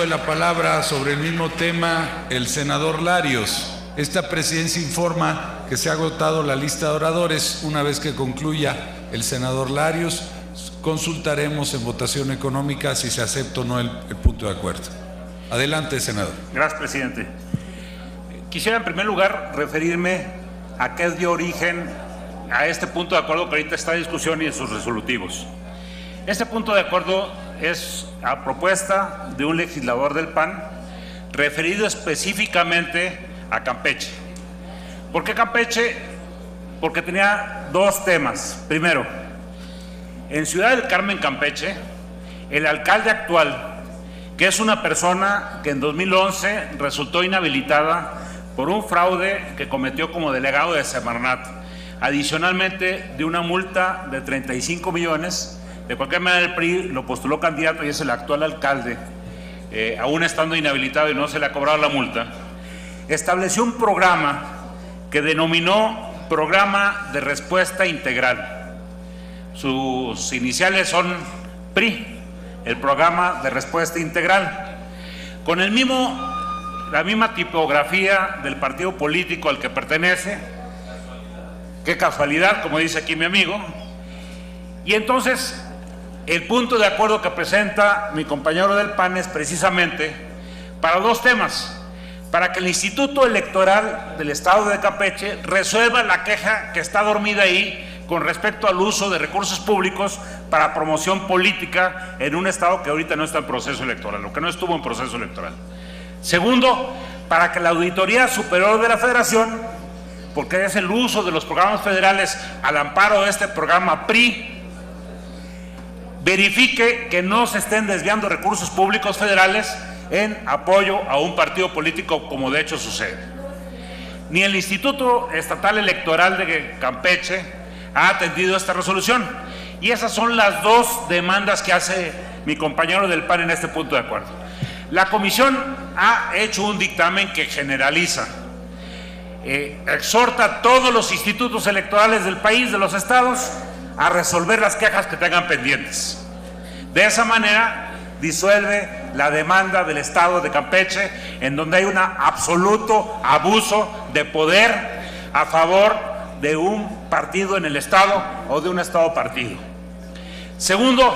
La palabra sobre el mismo tema el senador Larios. Esta presidencia informa que se ha agotado la lista de oradores. Una vez que concluya el senador Larios, consultaremos en votación económica si se acepta o no el punto de acuerdo. Adelante, senador. Gracias, presidente. Quisiera en primer lugar referirme a qué dio origen a este punto de acuerdo que ahorita está en discusión y en sus resolutivos. Este punto de acuerdo es a propuesta de un legislador del PAN referido específicamente a Campeche. ¿Por qué Campeche? Porque tenía dos temas. Primero, en Ciudad del Carmen, Campeche, el alcalde actual, que es una persona que en 2011 resultó inhabilitada por un fraude que cometió como delegado de Semarnat, adicionalmente de una multa de 35 millones. De cualquier manera, el PRI lo postuló candidato y es el actual alcalde, aún estando inhabilitado y no se le ha cobrado la multa. Estableció un programa que denominó Programa de Respuesta Integral. Sus iniciales son PRI, el Programa de Respuesta Integral, con la misma tipografía del partido político al que pertenece. Qué casualidad, como dice aquí mi amigo. Y entonces, el punto de acuerdo que presenta mi compañero del PAN es precisamente para dos temas: para que el Instituto Electoral del Estado de Campeche resuelva la queja que está dormida ahí con respecto al uso de recursos públicos para promoción política en un estado que ahorita no está en proceso electoral, o que no estuvo en proceso electoral. Segundo, para que la Auditoría Superior de la Federación, porque es el uso de los programas federales al amparo de este programa PRI, verifique que no se estén desviando recursos públicos federales en apoyo a un partido político, como de hecho sucede. Ni el Instituto Estatal Electoral de Campeche ha atendido esta resolución, y esas son las dos demandas que hace mi compañero del PAN en este punto de acuerdo. La comisión ha hecho un dictamen que generaliza, exhorta a todos los institutos electorales del país, de los estados, a resolver las quejas que tengan pendientes. De esa manera disuelve la demanda del estado de Campeche, en donde hay un absoluto abuso de poder a favor de un partido en el estado o de un estado partido. Segundo,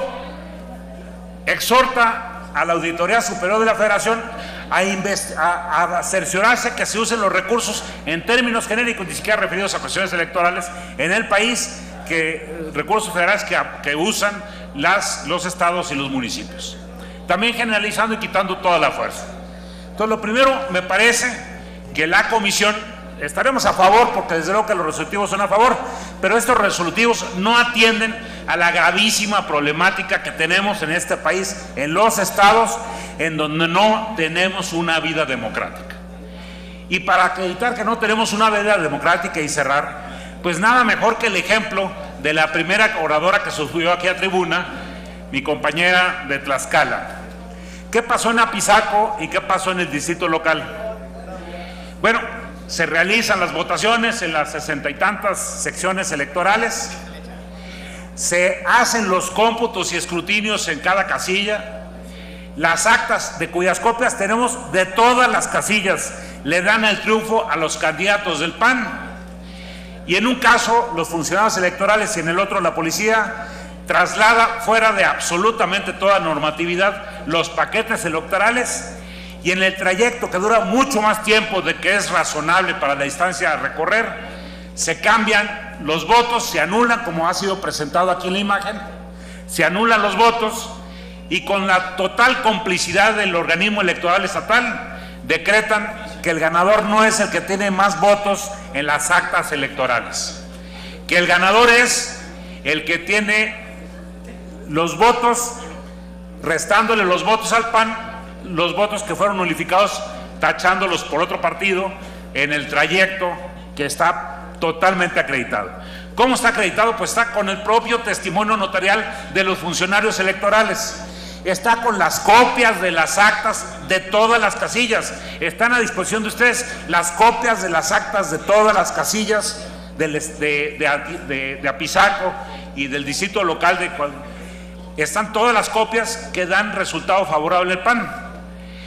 exhorta a la Auditoría Superior de la Federación a cerciorarse que se usen los recursos en términos genéricos, ni siquiera referidos a cuestiones electorales en el país, recursos federales que usan los estados y los municipios. También generalizando y quitando toda la fuerza. Entonces, lo primero, me parece que la comisión, estaremos a favor, porque desde luego que los resolutivos son a favor, pero estos resolutivos no atienden a la gravísima problemática que tenemos en este país, en los estados, en donde no tenemos una vida democrática. Y para acreditar que no tenemos una vida democrática y cerrar, pues nada mejor que el ejemplo de la primera oradora que subió aquí a tribuna, mi compañera de Tlaxcala. ¿Qué pasó en Apizaco y qué pasó en el distrito local? Bueno, se realizan las votaciones en las 60 y tantas secciones electorales, se hacen los cómputos y escrutinios en cada casilla, las actas de cuyas copias tenemos de todas las casillas le dan el triunfo a los candidatos del PAN, y en un caso los funcionarios electorales y en el otro la policía traslada fuera de absolutamente toda normatividad los paquetes electorales, y en el trayecto, que dura mucho más tiempo de que es razonable para la distancia a recorrer, se cambian los votos, se anulan, como ha sido presentado aquí en la imagen, se anulan los votos, y con la total complicidad del organismo electoral estatal decretan que el ganador no es el que tiene más votos en las actas electorales, que el ganador es el que tiene los votos, restándole los votos al PAN, los votos que fueron nulificados, tachándolos por otro partido en el trayecto que está totalmente acreditado. ¿Cómo está acreditado? Pues está con el propio testimonio notarial de los funcionarios electorales, está con las copias de las actas de todas las casillas, están a disposición de ustedes las copias de las actas de todas las casillas de Apizaco y del distrito local están todas las copias que dan resultado favorable al PAN.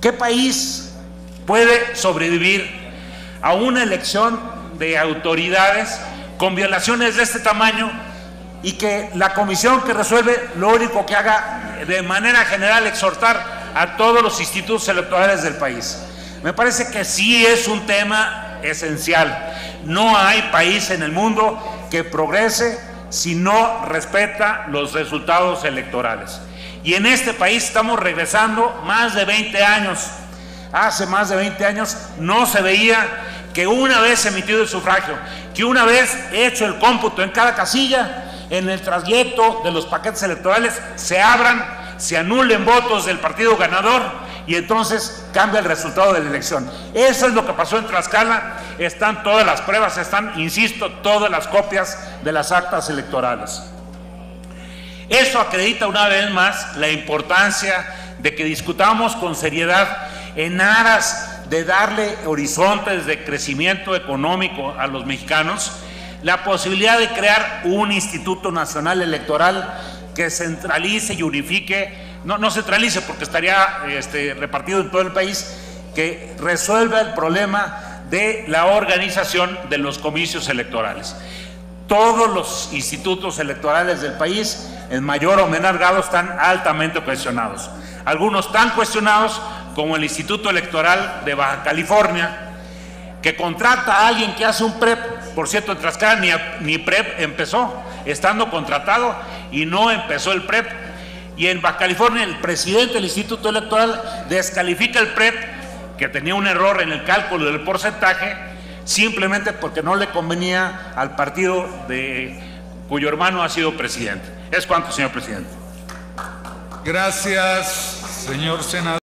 ¿Qué país puede sobrevivir a una elección de autoridades con violaciones de este tamaño y que la comisión que resuelve lo único que haga de manera general exhortar a todos los institutos electorales del país? Me parece que sí es un tema esencial. No hay país en el mundo que progrese si no respeta los resultados electorales. Y en este país estamos regresando más de 20 años. Hace más de 20 años no se veía que una vez emitido el sufragio, que una vez hecho el cómputo en cada casilla, en el trayecto de los paquetes electorales se abran, se anulen votos del partido ganador y entonces cambia el resultado de la elección. Eso es lo que pasó en Tlaxcala. Están todas las pruebas, están, insisto, todas las copias de las actas electorales. Eso acredita una vez más la importancia de que discutamos con seriedad en aras de darle horizontes de crecimiento económico a los mexicanos, la posibilidad de crear un Instituto Nacional Electoral que centralice y unifique, no centralice porque estaría repartido en todo el país, que resuelva el problema de la organización de los comicios electorales. Todos los institutos electorales del país, en mayor o menor grado, están altamente cuestionados. Algunos tan cuestionados como el Instituto Electoral de Baja California, que contrata a alguien que hace un PREP. Por cierto, en Tlaxcala ni PREP empezó, estando contratado, y no empezó el PREP. Y en Baja California el presidente del Instituto Electoral descalifica el PREP, que tenía un error en el cálculo del porcentaje, simplemente porque no le convenía al partido cuyo hermano ha sido presidente. Es cuanto, señor presidente. Gracias, señor senador.